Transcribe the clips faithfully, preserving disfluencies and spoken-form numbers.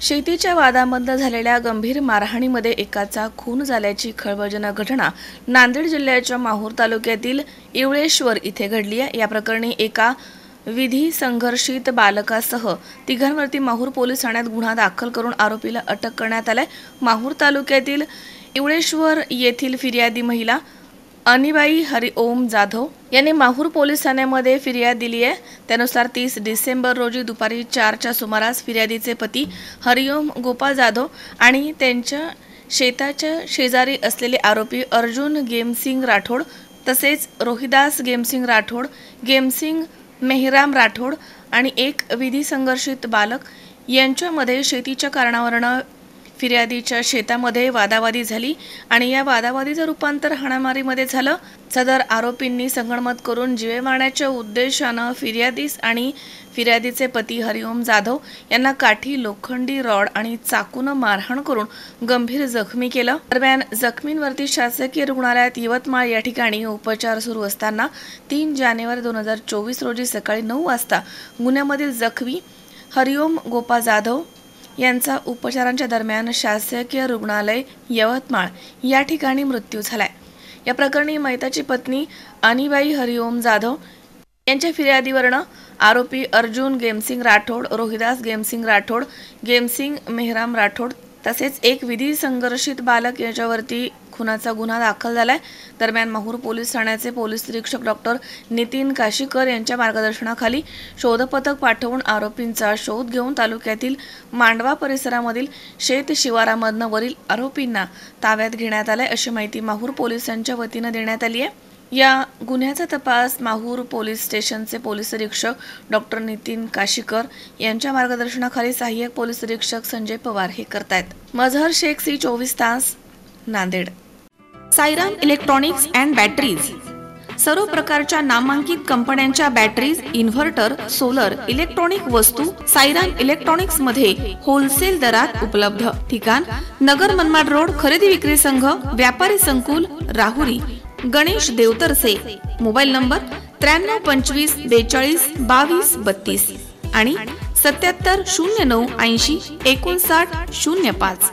शेतीच्या वादामध्ये झालेल्या गंभीर मारहाणीमध्ये एकाचा खून झाल्याची खळबळजनक घटना नांदेड जिल्ह्याच्या माहूर तालुक्यातील इवळेश्वर इथे घडली आहे। या प्रकरणी एका विधी संघर्षित बालकासह तिघांवरती माहूर पोलीस ठाण्यात गुन्हा दाखल करून आरोपीला अटक करण्यात आली। माहूर तालुक्यातील इवळेश्वर येथील फिर्यादी महिला अनिबाई हरिओम जाधव यांनी माहूर पोलीस ठाण्यामध्ये फिर्याद दिली आहे। त्यानुसार तीस डिसेंबर रोजी दुपारी चारच्या सुमारास फिर्यादीचे पती हरिओम गोपाल जाधव आणि त्यांच्या शेताच्या शेजारी असलेले आरोपी अर्जुन गेमसिंग राठोड तसेच रोहिदास गेमसिंग राठोड, गेमसिंग मेहराम राठोड आणि एक विधी संघर्षित बालक यांच्यामध्ये शेतीच्या कारणावरून फिर्यादीच्या शेतामध्ये वादावादी झाली आणि या वादावादीचं रूपांतर हाणामारीमध्ये झालं। सदर आरोपींनी संगनमत करून जीवे मारण्याच्या उद्देशाने फिर्यादीस आणि फिर्यादीचे पती हरिओम जाधव यांना काठी, लोखंडी रॉड आणि चाकूने मारहाण करून गंभीर जखमी केलं। दरम्यान जखमींवरती शासकीय रुग्णालयात यवतमाळ या ठिकाणी उपचार सुरू असताना तीन जानेवारी दोन हजार चोवीस रोजी सकाळी नऊ वाजता गुन्ह्यामधील जखमी हरिओम गोपाल जाधव यांचा उपचारांच्या दरम्यान शासकीय रुग्णालय यवतमाळ या ठिकाणी मृत्यू झालाय। या प्रकरणी मयताची पत्नी अनिबाई हरिओम जाधव यांच्या फिर्यादीवरून आरोपी अर्जुन गेमसिंग राठोड, रोहिदास गेमसिंग राठोड, गेमसिंग मेहराम राठोड तसेच एक विधी संघर्षित बालक यांच्यावरती खुनाचा गुन्हा दाखल झालाय। दरम्यान माहूर पोलीस ठाण्याचे पोलीस निरीक्षक डॉक्टर नितीन काशीकर यांच्या मार्गदर्शनाखाली शोधपथक पाठवून आरोपींचा शोध घेऊन तालुक्यातील मांडवा परिसरामधील शेत शिवारामधून वरील आरोपींना ताब्यात घेण्यात आले अशी माहिती माहूर पोलिसांच्या वतीने देण्यात आली आहे। या गुन्ह्याचा तपास माहूर पोलीस स्टेशनचे पोलीस निरीक्षक डॉक्टर नितीन काशीकर यांच्या मार्गदर्शनाखाली सहाय्यक पोलीस निरीक्षक संजय पवार हे करतायत। मजहर शेख सी चोवीस तास Nanded. Sairam electronics and batteries सर्व प्रकारच्या नामांकित कंपन्यांच्या बॅटरीज, इन्व्हर्टर, सोलर, इलेक्ट्रॉनिक वस्तू साईराम इलेक्ट्रॉनिक्स मध्ये होलसेल दरात उपलब्ध। ठिकाण नगर मनमाड रोड, खरेदी विक्री संघ, व्यापारी संकुल, राहुरी, गणेश देवतरसे। मोबाईल नंबर त्र्याण्णव पंचवीस बेचाळीस बावीस बत्तीस आणि सत्याहत्तर शून्य नऊ ऐंशी एकोणसाठ शून्य पाच।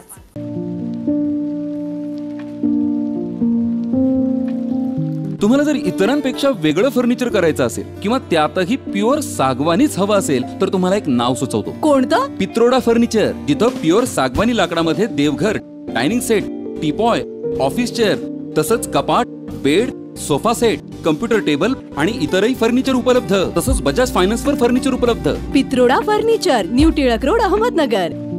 तुम्हाला जर इतरांपेक्षा वेगळं फर्निचर करायचं असेल किंवा त्यातही प्युअर सागवानीच हवं असेल तर तुम्हाला एक नाव सुचवतो। कोणतं? पित्रोडा फर्निचर, जिथं प्युअर सागवानी लाकडामध्ये देवघर, dining set, teapoy, office chair तसंच कपाट, bed, sofa set, computer table आणि इतरही फर्निचर उपलब्ध। तसंच बजाज फायनान्स वर फर्निचर उपलब्ध। Pitroda furniture, new Tilak road, Ahmednagar.